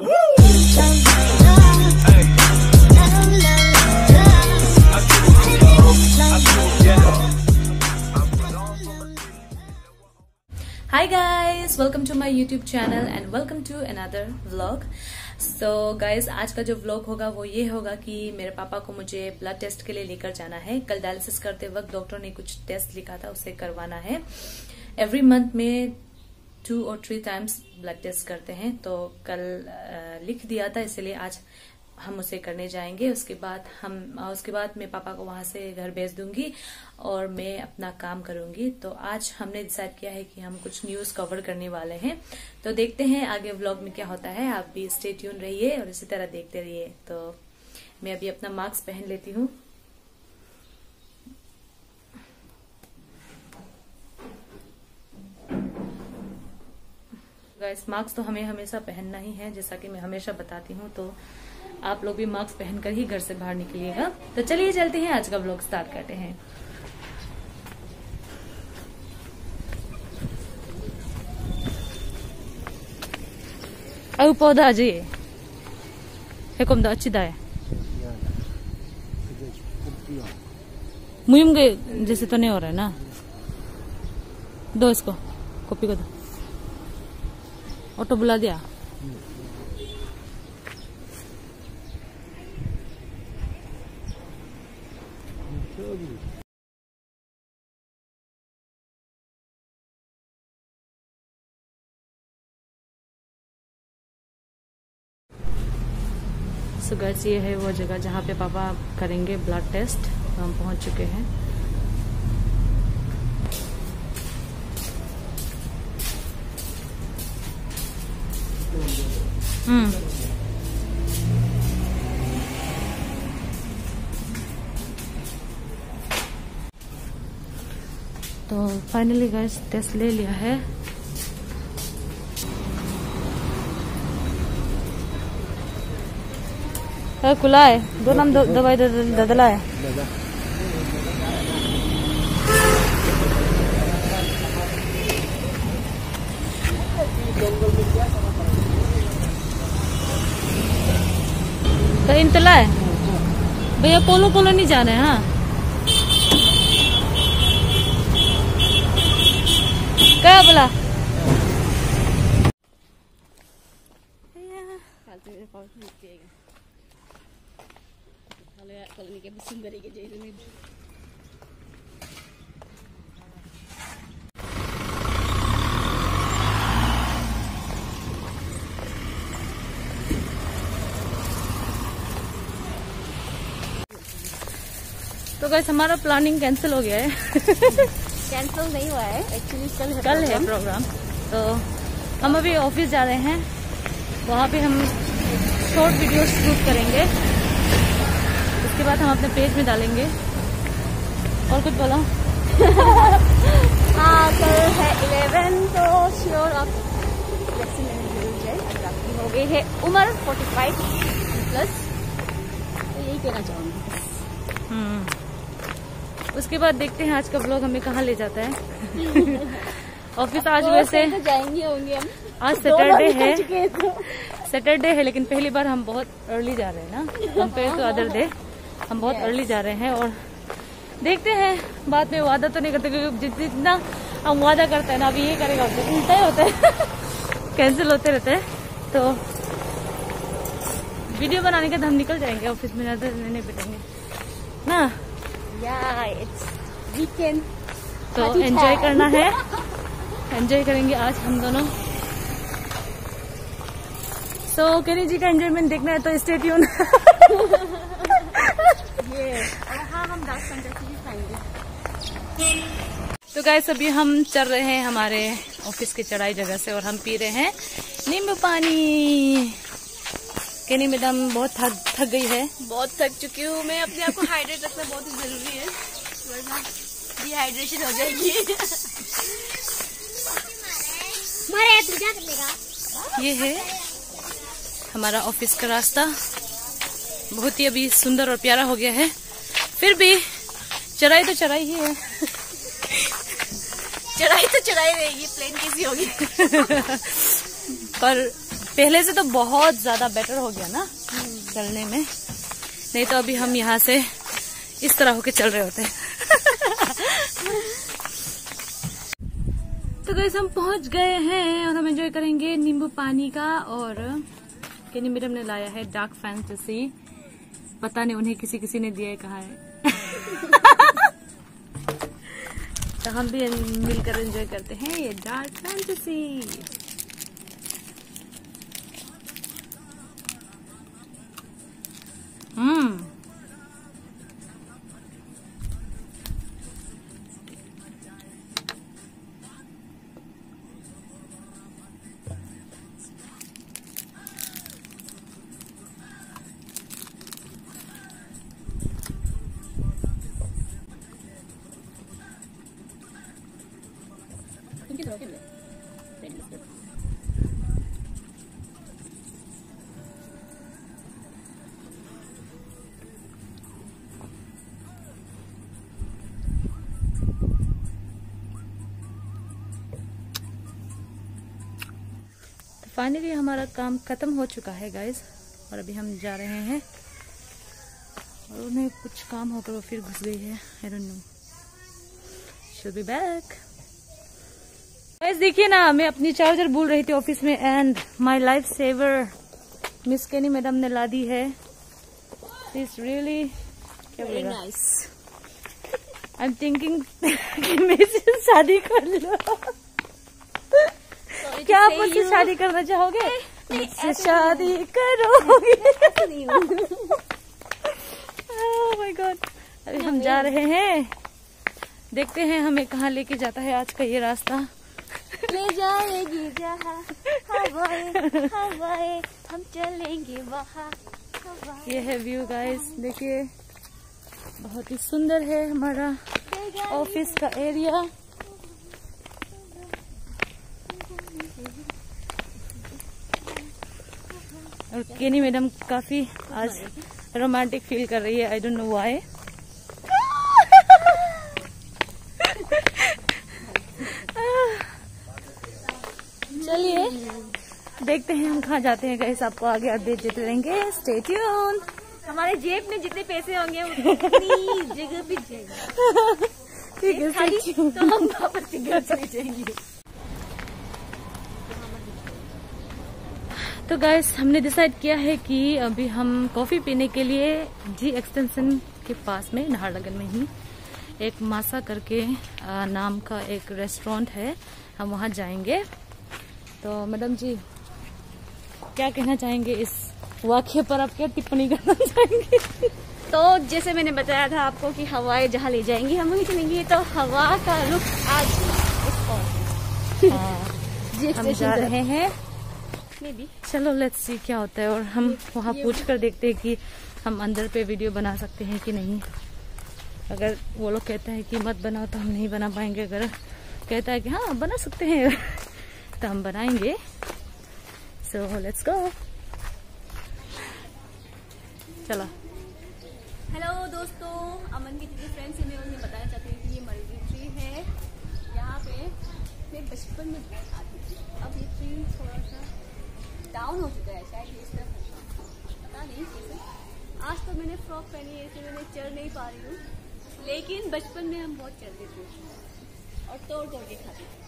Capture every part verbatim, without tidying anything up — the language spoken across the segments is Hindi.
Hi guys, welcome to my YouTube channel and welcome to another vlog. So guys, आज का जो vlog होगा वो ये होगा कि मेरे पापा को मुझे ब्लड टेस्ट के लिए लेकर जाना है। कल डायलिसिस करते वक्त डॉक्टर ने कुछ टेस्ट लिखा था, उसे करवाना है। एवरी मंथ में टू और थ्री टाइम्स ब्लड टेस्ट करते हैं, तो कल आ, लिख दिया था, इसलिए आज हम उसे करने जाएंगे। उसके बाद हम उसके बाद मैं पापा को वहां से घर भेज दूंगी और मैं अपना काम करूंगी। तो आज हमने डिसाइड किया है कि हम कुछ न्यूज कवर करने वाले हैं, तो देखते हैं आगे व्लॉग में क्या होता है। आप भी स्टे ट्यून रहिए और इसी तरह देखते रहिए। तो मैं अभी अपना मास्क पहन लेती हूँ। गाइस, मास्क तो हमें हमेशा पहनना ही है, जैसा कि मैं हमेशा बताती हूँ। तो आप लोग भी मास्क पहनकर ही घर से बाहर निकलिएगा। तो चलिए चलते हैं, आज का व्लॉग स्टार्ट करते हैं। अब पौधा आ जाइए है कम अच्छी दाए मुहिम के जैसे तो नहीं हो रहा है ना। दो इसको कॉपी को दो। ऑटो बुला दिया। सो गाइस, ये है वो जगह जहाँ पे पापा करेंगे ब्लड टेस्ट। तो हम पहुंच चुके हैं। हम्म तो फाइनली गाइस टेस्ट ले लिया है। खुला है, दो नाम दवाई ददला है। तो इंतला है भैया, पोलो पोलो नहीं जाना है। हाँ क्या बोला? तो गाइस, हमारा प्लानिंग कैंसिल हो गया है। कैंसिल नहीं हुआ है एक्चुअली, कल है कल है प्रोग्राम। तो हम अभी ऑफिस जा रहे हैं, वहाँ पे हम शॉर्ट वीडियो शूट करेंगे। उसके बाद हम अपने पेज में डालेंगे। और कुछ बोला? हाँ, कल है इलेवन, तो श्योर आप वैक्सीन जरूर जाए। अगर आपकी हो गई है उम्र फोर्टी फाइव प्लस, तो यही कहना चाहूंगी। हम्म उसके बाद देखते हैं आज का ब्लॉग हमें कहाँ ले जाता है। ऑफिस आज वैसे तो जाएंगे होंगे हम। आज सैटरडे है, सैटरडे है, लेकिन पहली बार हम बहुत अर्ली जा रहे हैं ना, कंपेयर टू अदर डे। हम बहुत अर्ली जा रहे हैं और देखते हैं, बाद में वादा तो नहीं करते, क्योंकि जितना हम वादा करते हैं ना, अभी ये करेगा उल्टा ही होता है। कैंसिल होते रहते हैं। तो वीडियो बनाने के बाद हम निकल जाएंगे ऑफिस में, नजर नहीं बैठेंगे ना। या इट्स वीकेंड, तो एंजॉय करना है, एंजॉय करेंगे आज हम दोनों। सो so, केनी जी का एंजॉयमेंट देखना है तो स्टे ट्यून। हाँ, हम दास पंचायती खाएंगे। तो गाइस, अभी हम चल रहे हैं हमारे ऑफिस की चढ़ाई जगह से और हम पी रहे हैं नींबू पानी। केनी मैडम बहुत थक थक गई है। बहुत थक चुकी हूँ मैं। अपने आप को हाइड्रेट रखना बहुत ही जरूरी है, वरना डिहाइड्रेशन हो जाएगी। ये है हमारा ऑफिस का रास्ता। बहुत ही अभी सुंदर और प्यारा हो गया है। फिर भी चढ़ाई तो चढ़ाई ही है। चढ़ाई तो चढ़ाई रहेगी, प्लेन कैसी होगी। पर पहले से तो बहुत ज्यादा बेटर हो गया ना चलने में, नहीं तो अभी हम यहाँ से इस तरह होके चल रहे होते हैं। तो गाइस हम पहुंच गए हैं और हम एंजॉय करेंगे नींबू पानी का। और केनी मैडम ने लाया है डार्क फैंटेसी, पता नहीं उन्हें किसी किसी ने दिया है, कहाँ है। तो हम भी मिलकर एंजॉय करते हैं ये डार्क फैंटेसी। हम्म फाइनली हमारा काम खत्म हो चुका है गाइस, और अभी हम जा रहे हैं। और उन्हें कुछ काम होकर वो फिर घुस गई है, I don't know, she'll be back। Guys देखिए ना, मैं अपनी चार्जर भूल रही थी ऑफिस में, and my life saver Miss Kenny madam ने ला दी है। इट्स रियली क्या बोलेगा, नाइस। आई एम थिंकिंग कि मेरे से शादी कर लो। क्या आप मुझसे शादी करना चाहोगे? मुझसे शादी करोगे? Oh my God. अभी हम जा रहे हैं, देखते हैं हमें कहाँ लेके जाता है आज का ये रास्ता। ले जाएगी जहाँ हवाएं हवाएं, हम चलेंगे वहाँ। ये है व्यू गाइस, देखिए बहुत ही सुंदर है हमारा ऑफिस का एरिया। और केनी मैडम काफी आज रोमांटिक फील कर रही है, आई डोंट नो व्हाई। चलिए देखते हैं हम कहाँ जाते हैं गाइस, आपको आगे अपडेट देते रहेंगे, स्टे ट्यून। हमारे जेब में जितने पैसे होंगे उतनी जगह भी जाएगा, ठीक है खाली तो हम वापस घर चले जाएंगे। तो गाइस हमने डिसाइड किया है कि अभी हम कॉफी पीने के लिए जी एक्सटेंशन के पास में नाहरलगुन में ही एक मासा करके नाम का एक रेस्टोरेंट है, हम वहाँ जाएंगे। तो मैडम जी क्या कहना चाहेंगे इस वाक़ये पर, आप क्या टिप्पणी करना चाहेंगे? तो जैसे मैंने बताया था आपको कि हवाएं जहाँ ले जाएंगी हम वहीं चलेंगे, तो हवा का रुख आज जी हम जा रहे हैं। चलो लेट्स सी क्या होता है, और हम वहाँ पूछ कर देखते हैं कि हम अंदर पे वीडियो बना सकते हैं कि नहीं। अगर वो लोग कहते हैं कि मत बनाओ तो हम नहीं बना पाएंगे, अगर कहता है कि हाँ बना सकते हैं तो हम बनाएंगे। सो लेट्स गो, चलो। हेलो दोस्तों, अमन की जितने फ्रेंड्स हैं मैं उन्हें बताना चाहती हूँ कि ये मल्टी ट्री है, यहाँ पे मैं बचपन में बहुत आती थी। अब ये ट्री थोड़ा सा डाउन हो चुका है, शायद इस तरफ पता नहीं कैसे। आज तो मैंने फ्रॉक पहनी है इसलिए मैं चढ़ नहीं पा रही हूँ, लेकिन बचपन में हम बहुत चढ़ते थे और तोड़ तोड़ के खाते थे।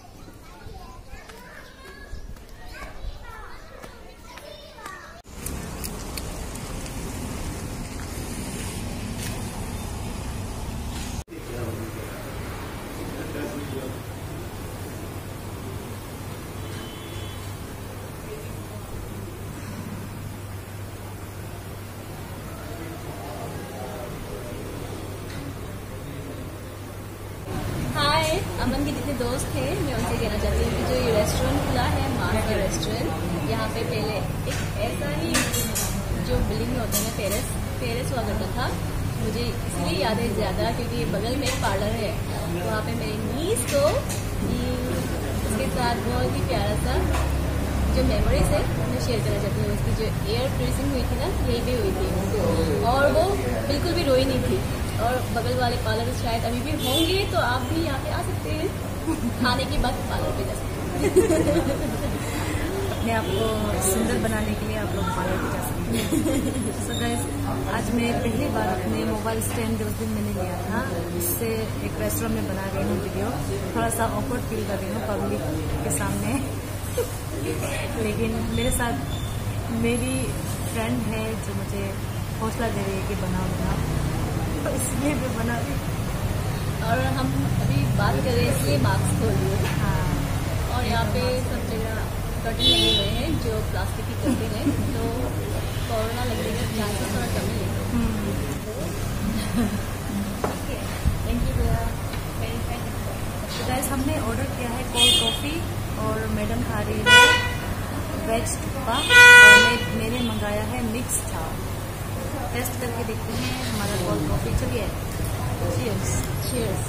अमन के जितने दोस्त थे मैं उनसे कहना चाहती हूँ कि जो ये रेस्टोरेंट खुला है मासा रेस्टोरेंट, यहाँ पे पहले एक ऐसा ही जो बिल्डिंग में होता है ना टेरेस टेरेस हुआ करता था। मुझे इसीलिए याद है ज़्यादा क्योंकि ये बगल में एक पार्लर है, वहाँ पे मेरी नीस को उसके साथ बहुत ही प्यारा सा जो मेमोरीज है मैं शेयर करना चाहती हूँ। उसकी जो एयर ट्रेसिंग हुई थी ना यही भी हुई थी, और वो बिल्कुल भी रोई नहीं थी। और बगल वाले पार्लर शायद अभी भी होंगे, तो आप भी यहाँ पे आ सकते हैं, खाने के बाद पार्लर पे जा सकते हैं। अपने अपने आप को सुंदर बनाने के लिए आप लोग पार्लर भी जा सकते हैं। सो गाइस, आज मैं पहली बार अपने मोबाइल स्टैंड उस दिन मैंने लिया था, इससे एक रेस्टोरेंट में बना रही हूँ वीडियो। थोड़ा सा ऑकवर्ड फील कर रही हूँ पब्लिक के सामने लेकिन मेरे साथ मेरी फ्रेंड है जो मुझे हौसला दे रही है कि बनाओ बनाओ, तो इसलिए मैं बना रही। और हम अभी बात कर रहे हैं इसलिए मास्क खोल दिए। हाँ, और यहाँ पे सब जगह कर्टन लगे हुए हैं जो प्लास्टिक की कर्टन है, तो कोरोना लगने का चांसेस थोड़ा कम है। थैंक यू भैया। तो गाइस, हमने ऑर्डर किया है कोल्ड कॉफ़ी और मैडम खा रही है वेज थुप्पा और मैं मैंने मंगाया है मिक्स था। टेस्ट करके देखते हैं हमारा कोल्ड कॉफ़ी। चलिए, चीयर्स। चीयर्स।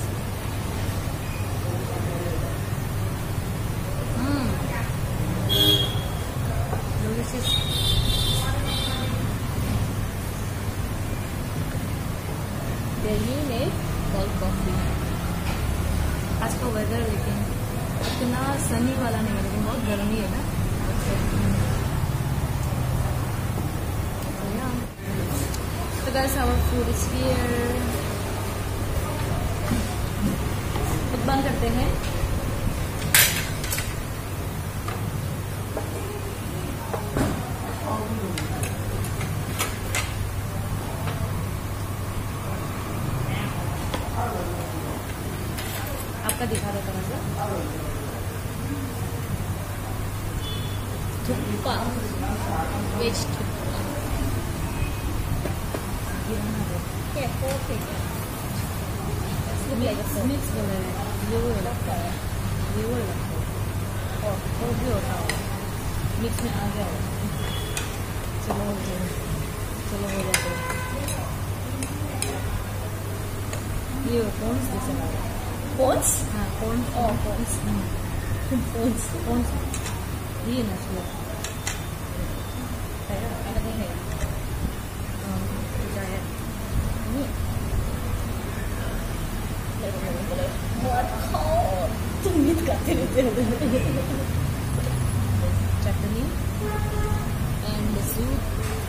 गर्मी में कोल्ड कॉफी। आज का वेदर लेकिन इतना सनी वाला नहीं है, लेकिन बहुत गर्मी है ना। तो guys, our food is here. बंद करते हैं। आपका दिखा रहा था मतलब थुप्पा, वेज थुप्पा। क्या फोर्क है क्या? मिक्स बोल रहे हैं, ये वो लगता है, ये वो लगता है और वो भी होता है मिक्स में आ गया। चलो हो गया, चलो हो जाते ये कौन जैसे लग रहा है। Pons? हाँ, कौन Oh, Pons. Pons. कौन सा ये ना सुनो Ano din eh? क्या है What? Tumit ka chutney and the soup.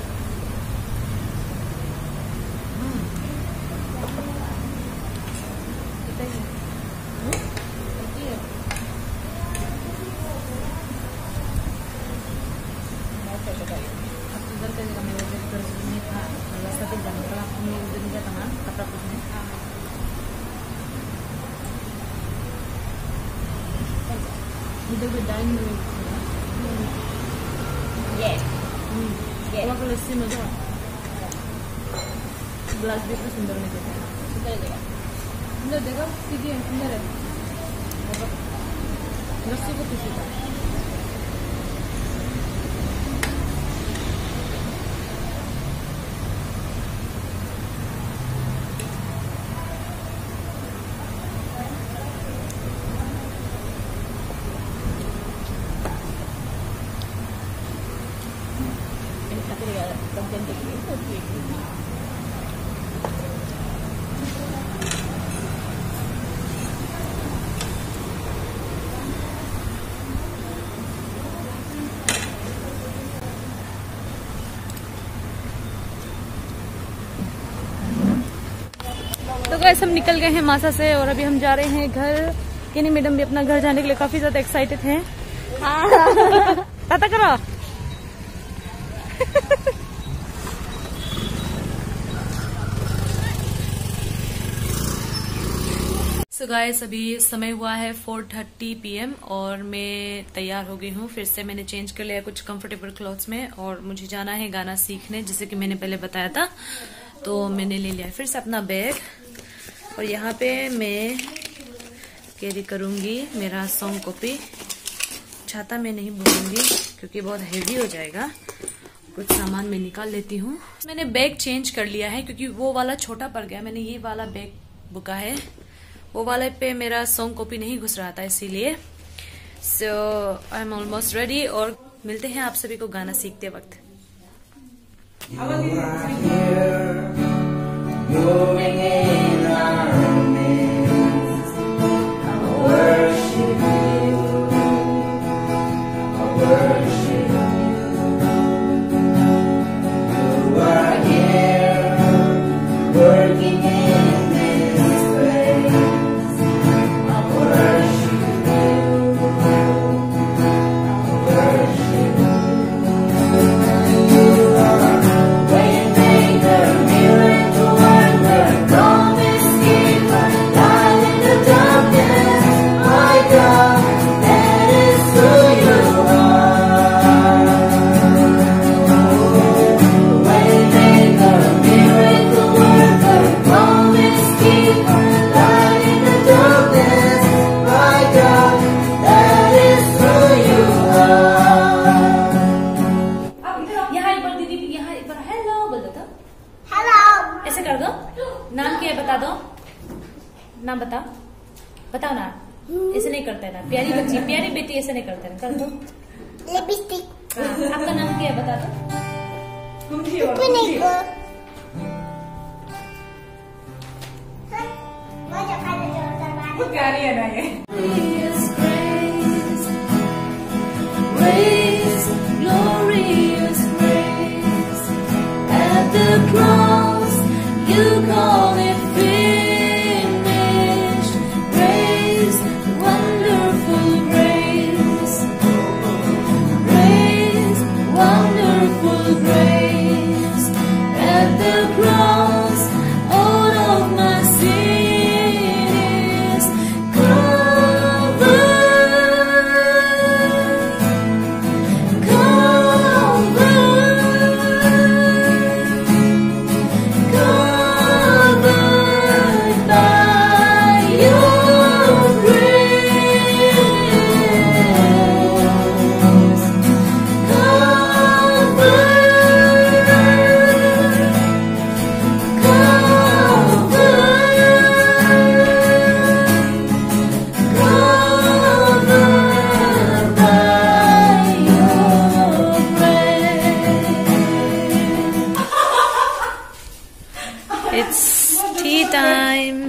इधर भी डाइनिंग में Yes. Yes. वहाँ का लस्सी मजा ग्लास भी इतना सुंदर नहीं देता है। Super diba? सुंदर देखो, सीधी है, सुंदर है। लस्सी को किसी का Content creator. तो गाइस, हम निकल गए हैं मासा से और अभी हम जा रहे हैं घर। किनी मैडम भी अपना घर जाने के लिए काफी ज्यादा एक्साइटेड हैं। हाँ। ताता करो। सो गाइस, अभी समय हुआ है फोर थर्टी पी एम और मैं तैयार हो गई हूँ। फिर से मैंने चेंज कर लिया कुछ कंफर्टेबल क्लॉथ्स में और मुझे जाना है गाना सीखने, जैसे कि मैंने पहले बताया था। तो मैंने ले लिया फिर से अपना बैग और यहाँ पे मैं कैरी करूंगी मेरा सॉन्ग कॉपी। छाता मैं नहीं भूलूंगी क्योंकि बहुत हेवी हो जाएगा। कुछ सामान मैं निकाल लेती हूँ। मैंने बैग चेंज कर लिया है क्योंकि वो वाला छोटा पड़ गया। मैंने ये वाला बैग बुका है, वो वाले पे मेरा सॉन्ग कॉपी नहीं घुस रहा था, इसीलिए। So I am almost ready और मिलते हैं आप सभी को गाना सीखते वक्त। worship you, I worship प्यारी बच्ची, प्यारी बेटी ऐसा नहीं करते ना, कर दो लिपस्टिक। आपका नाम क्या है बता दो। प्यारी है ना ये। Grace, glorious grace, at the cross you call it finished. Grace, wonderful grace, grace, wonderful grace, at the cross all of my sin is covered. It's tea time.